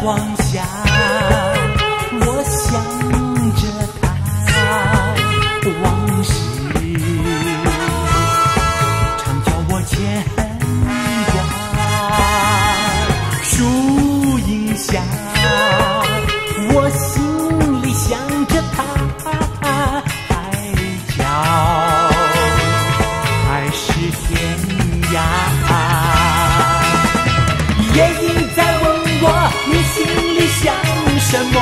光下，我想着他往事，常叫我牵挂。树荫下，我心里想着他，海角还是天涯。夜莺在问我，你心里想什么？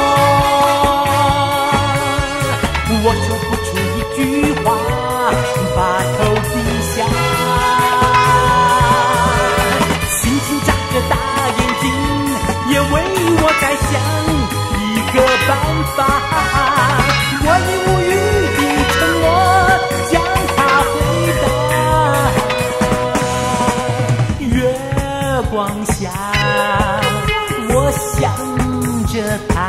我说不出一句话，把头低下。星星眨着大眼睛，也为我在想一个办法。我已无语地承诺，将它回答。月光下，我想着他